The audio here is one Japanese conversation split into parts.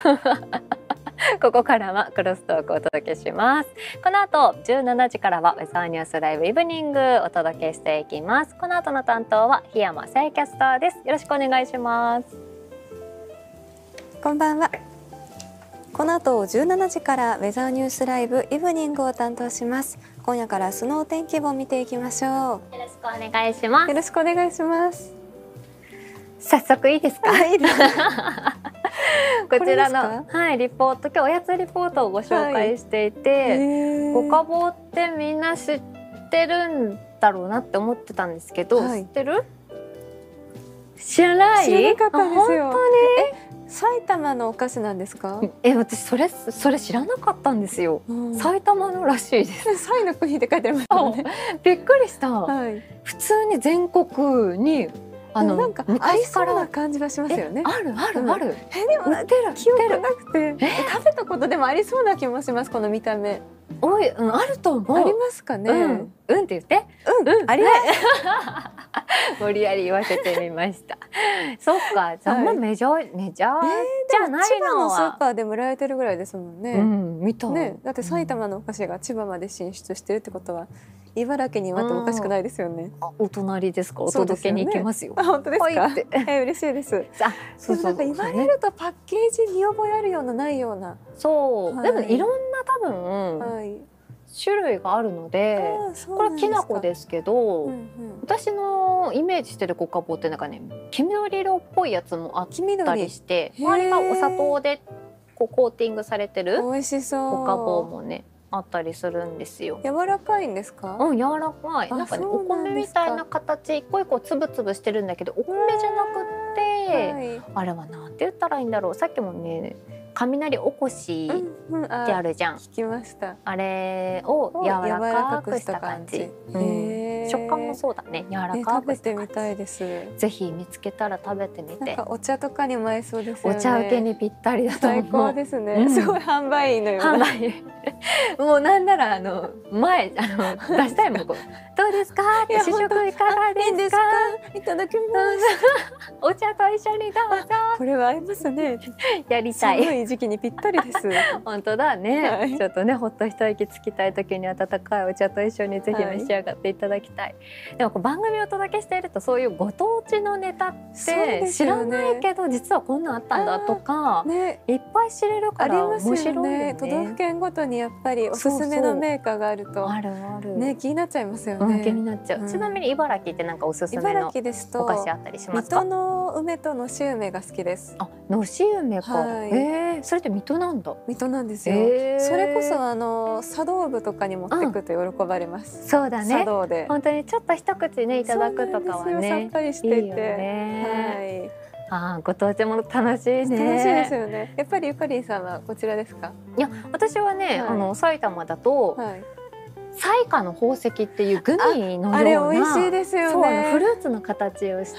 ここからはクロストークをお届けします。この後17時からはウェザーニュースライブイブニングお届けしていきます。この後の担当は檜山聖キャスターです。よろしくお願いします。 こんばんは。この後17時からウェザーニュースライブイブニングを担当します。今夜から明日のお天気を見ていきましょう。 よろしくお願いします。 よろしくお願いします。 早速いいですか？ いいですこちらのリポート、今日おやつリポートをご紹介していて、五家宝ってみんな知ってるんだろうなって思ってたんですけど、知ってる？知らない？ 知らなかったですよ。 本当に？埼玉のお菓子なんですか？ 私それ知らなかったんですよ。埼玉のらしいです。 埼の国って書いてありますよね。 びっくりした。普通に全国になんかありそうな感じがしますよね。 ある。でも売ってる記憶なくて、食べたことでもありそうな気もします。この見た目。 あると思う。 ありますかね。 って言って。 あります。 無理やり言わせてみました。そっか、あんまメジャーじゃないのは。 千葉のスーパーでもらえてるぐらいですもんね。 見た。 だって埼玉のお菓子が千葉まで進出してるってことは。茨城にはあってもおかしくないですよね。 お隣ですか？お届けに行きますよ。 本当ですか？嬉しいです。なんか言われるとパッケージ見覚えあるようなないような。 そう。でもいろんな多分種類があるので、これきな粉ですけど、私のイメージしてる五家宝ってなんかね、黄緑色っぽいやつもあったりして、周りがお砂糖でコーティングされてる美味しそう五家宝もね。あったりするんですよ。 柔らかいんですか？ 柔らかい。なんかね、お米みたいな形、一個一個つぶつぶしてるんだけど、お米じゃなくって、あれはなんて言ったらいいんだろう。さっきもね、雷おこしってあるじゃん。 聞きました。 あれを柔らかくした感じ。食感もそうだね。柔らかくした感じ。 食べてみたいです。 ぜひ見つけたら食べてみて。 なんかお茶とかにも合いそうですよね。 お茶受けにぴったりだと思う。 最高ですね。すごい販売員のような。 もうなんなら前出したいもん。どうですか？試食いかがですか？ いただきます。 お茶と一緒にどうぞ。 これは合いますね。 やりたい。 寒い時期にぴったりです。 本当だね。ちょっとね、ほっと一息つきたい時に温かいお茶と一緒にぜひ召し上がっていただきたい。でも番組をお届けしていると、そういうご当地のネタって知らないけど、実はこんなんあったんだとか、いっぱい知れるから面白いよね。 都道府県ごとにやっぱりおすすめのメーカーがあると、ね、気になっちゃいますよね。 気になっちゃう。ちなみに茨城ってなんかおすすめのお菓子あったりしますか？ 水戸の梅とのし梅が好きです。 のし梅か。それって水戸なんだ。 水戸なんですよ。それこそ茶道部とかに持ってくと喜ばれます。 そうだね。 茶道で本当にちょっと一口ねいただくとかはね、 さっぱりしていて、 ご当地もの楽しいね。 楽しいですよね。やっぱりゆかりんさんはこちらですか？ いや、私はね、埼玉だと。彩花の宝石っていうグミのような、 あれ美味しいですよね。 フルーツの形をして、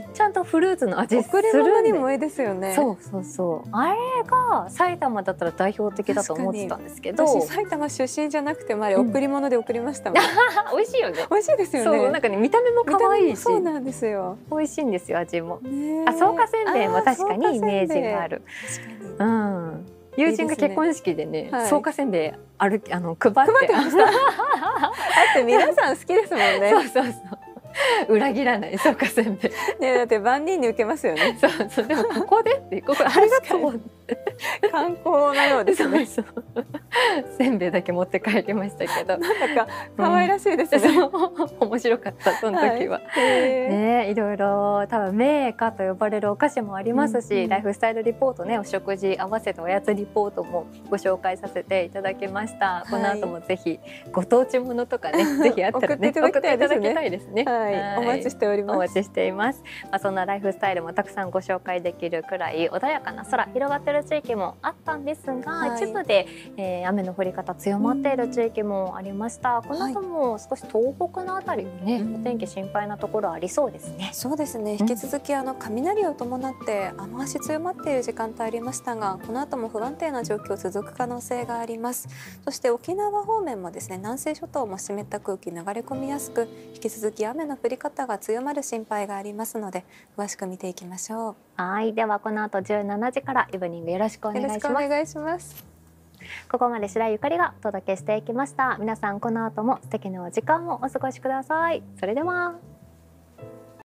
ちゃんとフルーツの味するんで。 贈り物にもいいですよね。 そう。あれが埼玉だったら代表的だと思ってたんですけど、 私埼玉出身じゃなくてもあれ贈り物で送りましたもん。 美味しいよね。 美味しいですよね。 そう、なんかね、見た目も可愛いし、 そうなんですよ。 美味しいんですよ、味も。草加せんべいも確かにイメージがある。友人が結婚式でね、草加せんべい配ってました。だって皆さん好きですもんね。 そう。裏切らない草加せんべい。 ね、だって万人に受けますよね。 そう。でもここでってここありがとう。 観光のようですね。 せんべいだけ持って帰りましたけど、 なんだか可愛らしいですね。 面白かったその時は。ね、いろいろ多分銘菓と呼ばれるお菓子もありますし、ライフスタイルリポートね、お食事合わせておやつリポートもご紹介させていただきました。この後もぜひご当地ものとかね、ぜひあったらね送っていただきたいですね。 お待ちしております。 お待ちしています。そんなライフスタイルもたくさんご紹介できるくらい穏やかな空広がっている地域もあったんですが、一部で、雨の降り方強まっている地域もありました。この後も少し東北のあたりもね、お天気心配なところありそうですね。 そうですね。引き続き雷を伴って雨足強まっている時間帯ありましたが、この後も不安定な状況続く可能性があります。そして沖縄方面もですね、南西諸島も湿った空気流れ込みやすく、引き続き雨の降り方が強まる心配がありますので、詳しく見ていきましょう。 はい、ではこの後17時からイブニングよろしくお願いします。 よろしくお願いします。 ここまで白井ゆかりがお届けしていきました。皆さんこの後も素敵なお時間をお過ごしください。それでは。